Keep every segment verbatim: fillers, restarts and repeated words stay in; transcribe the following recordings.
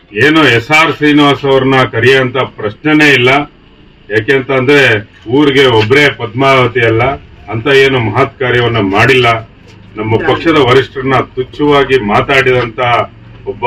ಏನು S R Srinivas ಅವ್ರನ್ನ ಕರೆಯುವಂತ ಪ್ರಶ್ನೆನೇ ಇಲ್ಲ. ಯಾಕೆಂತಂದ್ರೆ ಊರಿಗೆ ಒಬ್ಬರೇ ಪದ್ಮಾವತಿ ಅಲ್ಲ ಅಂತ ಏನು ಮಹತ್ ಕಾರ್ಯವನ್ನ ಮಾಡಿಲ್ಲ. ನಮ್ಮ ಪಕ್ಷದ ವರಿಷ್ಠರನ್ನ ತುಚ್ಛವಾಗಿ ಮಾತಾಡಿದಂತ ಒಬ್ಬ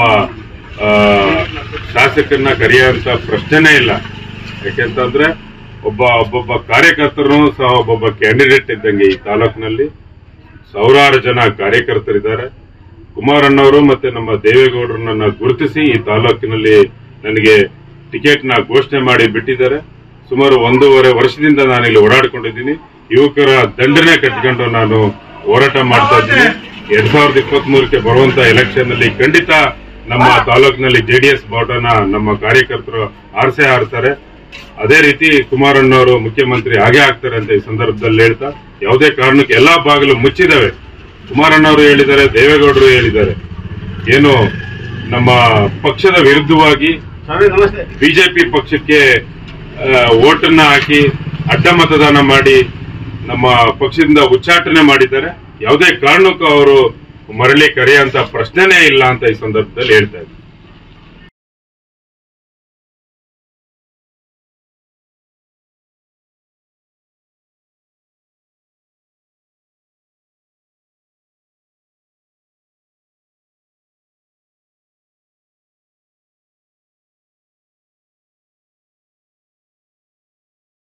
ಶಾಸಕರನ್ನ ಕರೆಯುವಂತ ಪ್ರಶ್ನೆನೇ ಇಲ್ಲ. ಯಾಕೆಂತಂದ್ರೆ ಒಬ್ಬ ಒಬ್ಬೊಬ್ಬ ಕಾರ್ಯಕರ್ತರು ಸಹ ಒಬ್ಬೊಬ್ಬ ಕ್ಯಾಂಡಿಡೇಟ್ ಇದ್ದಂಗೆ ಈ ತಾಲೂಕಿನಲ್ಲಿ ಸಾವಿರಾರು ಜನ ಕಾರ್ಯಕರ್ತರಿದ್ದಾರೆ. ಕುಮಾರಣ್ಣವರು ಮತ್ತೆ ನಮ್ಮ ದೇವೇಗೌಡರನ್ನ ಗುರುತಿಸಿ ಈ ತಾಲೂಕಿನಲ್ಲಿ ನನಗೆ ಟಿಕೆಟ್ ನ ಘೋಷಣೆ ಮಾಡಿ ಬಿಟ್ಟಿದ್ದಾರೆ. ಸುಮಾರು ಒಂದೂವರೆ ವರ್ಷದಿಂದ ನಾನಿಲ್ಲಿ ಓಡಾಡ್ಕೊಂಡಿದ್ದೀನಿ. ಯುವಕರ ದಂಡನೆ ಕಟ್ಕೊಂಡು ನಾನು ಹೋರಾಟ ಮಾಡ್ತಾ ಇದ್ದೀನಿ. ಎರಡ್ ಸಾವಿರದ ಇಪ್ಪತ್ತ್ ಮೂರಕ್ಕೆ ಬರುವಂತ ಎಲೆಕ್ಷನ್ ನಲ್ಲಿ ಖಂಡಿತ ನಮ್ಮ ತಾಲೂಕಿನಲ್ಲಿ ಜೆಡಿಎಸ್ ಬಾವುಟನ ನಮ್ಮ ಕಾರ್ಯಕರ್ತರು ಆರಿಸೇ ಆರ್ತಾರೆ. ಅದೇ ರೀತಿ ಕುಮಾರಣ್ಣವರು ಮುಖ್ಯಮಂತ್ರಿ ಆಗೇ ಆಗ್ತಾರೆ ಅಂತ ಈ ಸಂದರ್ಭದಲ್ಲಿ ಹೇಳ್ತಾ, ಯಾವುದೇ ಕಾರಣಕ್ಕೆ ಎಲ್ಲಾ ಬಾಗಿಲು ಮುಚ್ಚಿದಾವೆ. ಕುಮಾರಣ್ಣವರು ಹೇಳಿದ್ದಾರೆ, ದೇವೇಗೌಡರು ಹೇಳಿದ್ದಾರೆ. ಏನು ನಮ್ಮ ಪಕ್ಷದ ವಿರುದ್ಧವಾಗಿ ಬಿಜೆಪಿ ಪಕ್ಷಕ್ಕೆ ಓಟನ್ನ ಹಾಕಿ ಅಡ್ಡ ಮತದಾನ ಮಾಡಿ ನಮ್ಮ ಪಕ್ಷದಿಂದ ಉಚ್ಚಾಟನೆ ಮಾಡಿದ್ದಾರೆ. ಯಾವುದೇ ಕಾರಣಕ್ಕೂ ಅವರು ಮರಳಿ ಕರೆಯುವಂತ ಪ್ರಶ್ನೆನೇ ಇಲ್ಲ ಅಂತ ಈ ಸಂದರ್ಭದಲ್ಲಿ ಹೇಳ್ತಾ ಇದ್ದಾರೆ.